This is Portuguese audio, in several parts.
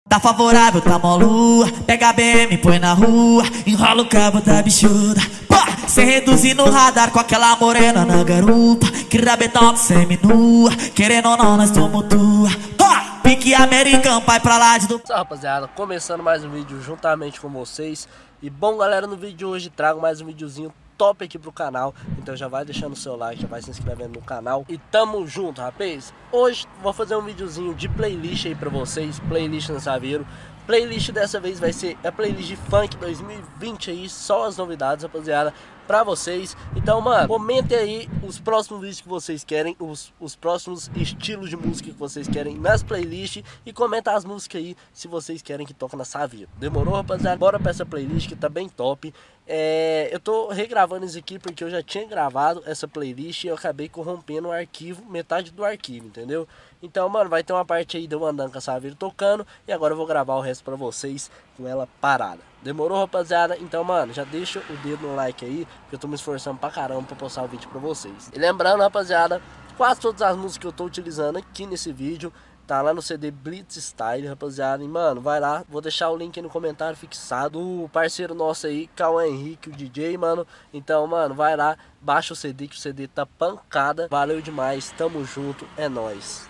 Tá favorável, tá molu. Pega a BM, põe na rua. Enrola o cabo da bichuda. Pá! Cê reduzir no radar com aquela morena na garupa. Que rabetão semi-nua. Querendo ou não, nós tumultua. Pá! Pique americano, pai pra lá de do... Rapaziada, começando mais um vídeo juntamente com vocês. E bom, galera, no vídeo de hoje trago mais um videozinho top aqui pro canal. Então já vai deixando o seu like, já vai se inscrevendo no canal. E tamo junto, rapaz. Hoje vou fazer um videozinho de playlist aí pra vocês. Playlist no Saveiro. Playlist dessa vez vai ser a playlist de funk 2020 aí. Só as novidades, rapaziada, pra vocês. Então, mano, comentem aí os próximos vídeos que vocês querem, os próximos estilos de música que vocês querem nas playlists. E comenta as músicas aí se vocês querem que toque na Saveiro. Demorou, rapaziada? Bora pra essa playlist que tá bem top. Eu tô regravando isso aqui porque eu já tinha gravado essa playlist e eu acabei corrompendo o arquivo, metade do arquivo, entendeu? Então, mano, vai ter uma parte aí de eu andando com a Saveiro tocando e agora eu vou gravar o resto pra vocês com ela parada. Demorou, rapaziada? Então, mano, já deixa o dedo no like aí, que eu tô me esforçando pra caramba pra postar o vídeo pra vocês. E lembrando, rapaziada, quase todas as músicas que eu tô utilizando aqui nesse vídeo tá lá no CD Blitz Style, rapaziada. E, mano, vai lá, vou deixar o link aí no comentário fixado. O parceiro nosso aí, Cauã Henrique, o DJ, mano. Então, mano, vai lá, baixa o CD, que o CD tá pancada. Valeu demais, tamo junto, é nóis.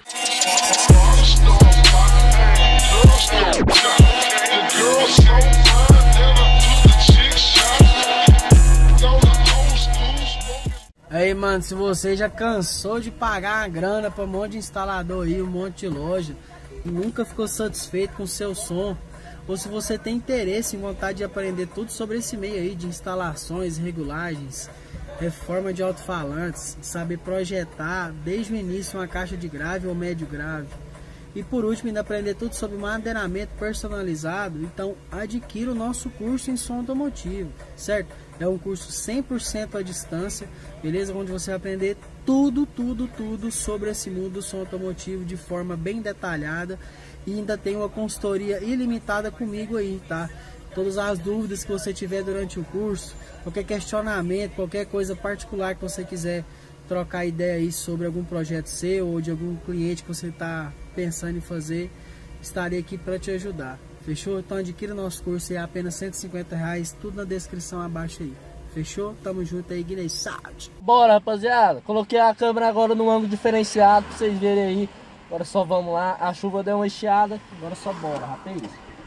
Aí, mano, se você já cansou de pagar a grana pra um monte de instalador aí, um monte de loja, e nunca ficou satisfeito com o seu som, ou se você tem interesse em vontade de aprender tudo sobre esse meio aí de instalações, regulagens, reforma de alto-falantes, saber projetar desde o início uma caixa de grave ou médio grave, e por último ainda aprender tudo sobre madeiramento personalizado, então adquira o nosso curso em som automotivo, certo? É um curso 100% à distância, beleza? Onde você vai aprender tudo sobre esse mundo do som automotivo de forma bem detalhada. E ainda tem uma consultoria ilimitada comigo aí, tá? Todas as dúvidas que você tiver durante o curso, qualquer questionamento, qualquer coisa particular que você quiser trocar ideia aí sobre algum projeto seu ou de algum cliente que você está pensando em fazer, estarei aqui para te ajudar. Fechou? Então adquira o nosso curso, é apenas R$150, tudo na descrição abaixo aí. Fechou? Tamo junto aí, Guinness Saúde. Bora, rapaziada. Coloquei a câmera agora num ângulo diferenciado pra vocês verem aí. Agora só vamos lá. A chuva deu uma estiada. Agora só bora, rapaz.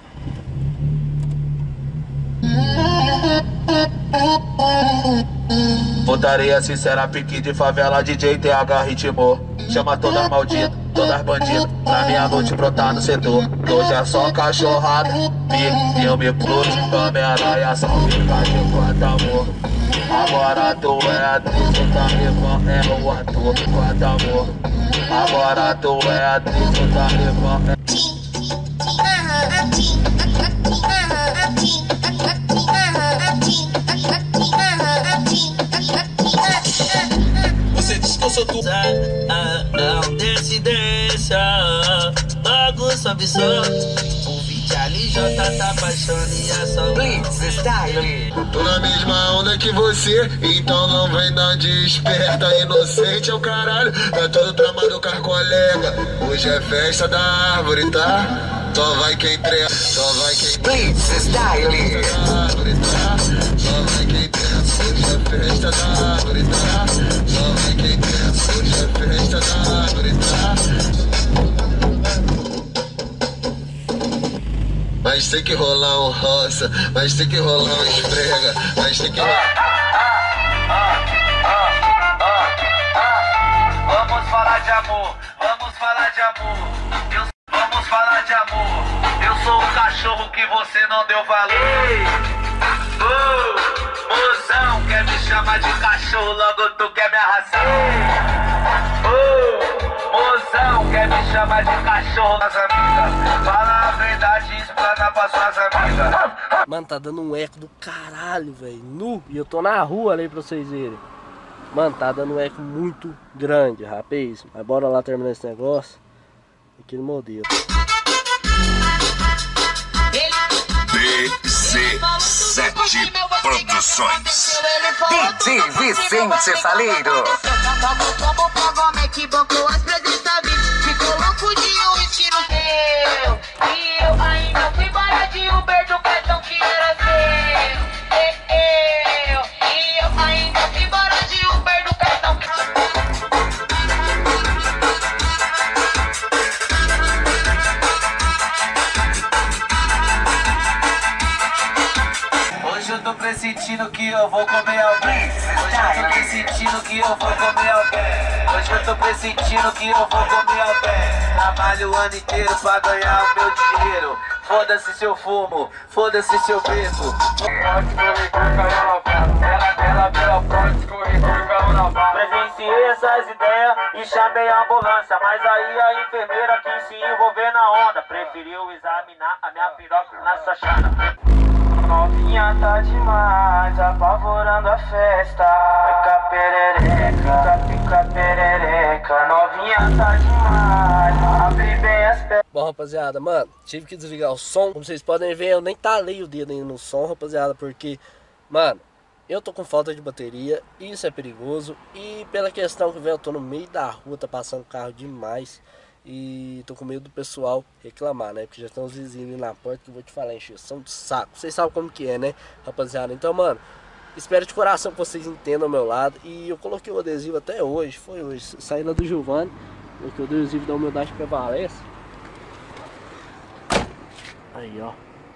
Putaria sincera, pique de favela, DJ TH ritmo. Chama todas malditas, todas bandidas, pra minha noite brotar no setor. Hoje é só cachorrada, filme plus, Homem-Aranha, só fica de quanto amor. Agora tu é atriz, tu tá levando, é o ator, quanto amor. Agora tu é atriz, tu tá levando, Você diz que eu sou tu. Não desce, deixa. Bagunça absurda. O vídeo ali já tá apaixonando e é só Blitz Style. tô na mesma onda que você, então não vem dar de esperta. Inocente é o caralho, é todo tramado com a colega. Hoje é festa da árvore, tá? Só vai quem treina, só vai quem Blitz Style. da árvore, tá? Só vai quem treina, hoje é festa da árvore, tá? Só vai quem treina, hoje é festa da árvore, tá? Mas tem que rolar um roça, mas tem que rolar um esfrega, mas tem que rolar. Vamos falar de amor, vamos falar de amor. Vamos falar de amor. Eu sou o cachorro que você não deu valor. Moção, quer me chamar de cachorro, logo tu quer me arrasar. Moção, quer me chamar de cachorro, nas amigas. Fala a verdade e explana pra suas amigas. Mano, tá dando um eco do caralho, velho. Nu. E eu tô na rua ali pra vocês verem. Mano, tá dando um eco muito grande, rapaz. Mas bora lá terminar esse negócio. Aquele modelo. BZ7 Produções. DJ Vicente Saleiro. Me coloco de um estilo teu. E eu ainda tô pressentindo que eu vou comer alguém. Hoje eu tô pressentindo que eu vou comer alguém. Hoje eu tô pressentindo que eu vou comer alguém. Trabalho o ano inteiro pra ganhar o meu dinheiro. Foda-se se eu fumo, foda-se se eu bebo. Presenciei essas ideias e chamei a ambulância, mas aí a enfermeira quis se envolver na onda. Preferiu examinar a minha piroca na sua chana. Novinha tá demais, apavorando a festa. Fica perereca, fica perereca. Novinha tá demais, abre bem as pernas. Bom, rapaziada, mano, tive que desligar o som. Como vocês podem ver, eu nem talei o dedo ainda no som, rapaziada, porque, mano, eu tô com falta de bateria, isso é perigoso. E pela questão que, velho, eu tô no meio da rua, tá passando carro demais. E tô com medo do pessoal reclamar, né? Porque já estão os vizinhos ali na porta, que eu vou te falar, encheção de saco. Vocês sabem como que é, né, rapaziada? Então, mano, espero de coração que vocês entendam o meu lado. E eu coloquei o adesivo até hoje, foi hoje, saí lá do Giovanni, porque o adesivo da humildade prevalece. Aí, ó.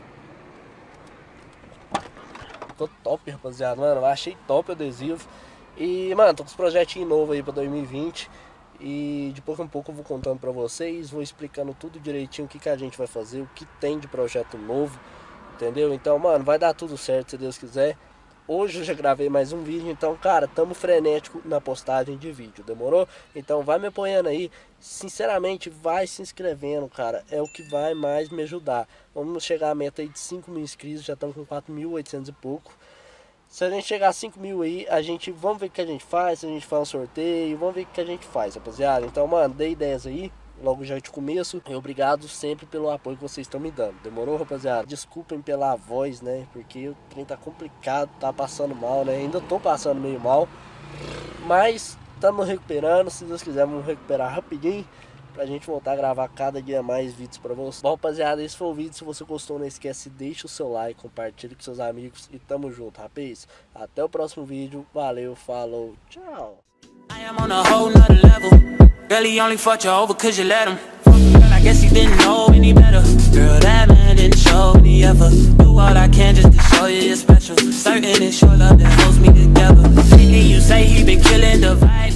Ficou top, rapaziada, mano, eu achei top o adesivo. E, mano, tô com os projetinhos novos aí pra 2020. E de pouco em pouco eu vou contando pra vocês, vou explicando tudo direitinho, o que a gente vai fazer, o que tem de projeto novo, entendeu? Então, mano, vai dar tudo certo se Deus quiser. Hoje eu já gravei mais um vídeo, então, cara, tamo frenético na postagem de vídeo, demorou? Então vai me apoiando aí, sinceramente, vai se inscrevendo, cara, é o que vai mais me ajudar. Vamos chegar à meta aí de 5 mil inscritos, já estamos com 4.800 e pouco. Se a gente chegar a 5 mil aí, vamos ver o que a gente faz, se a gente faz um sorteio, vamos ver o que a gente faz, rapaziada. Então, mano, dê ideias aí, logo já de começo. E obrigado sempre pelo apoio que vocês estão me dando. Demorou, rapaziada? Desculpem pela voz, né, porque o trem tá complicado, tá passando mal, né, ainda tô passando meio mal. Mas estamos recuperando, se Deus quiser vamos recuperar rapidinho, pra gente voltar a gravar cada dia mais vídeos pra vocês. Bom, rapaziada, esse foi o vídeo. Se você gostou, não esquece, deixa o seu like, compartilha com seus amigos e tamo junto, rapaz. Até o próximo vídeo. Valeu, falou, tchau. I am on a whole nother level. Girl, he only fucked you over cause you let him. Girl, I guess he didn't know any better. Girl, that man didn't show any effort. Do all I can just to show you you're special. Certain it's your love that holds me together. And you say he been killing the vibe.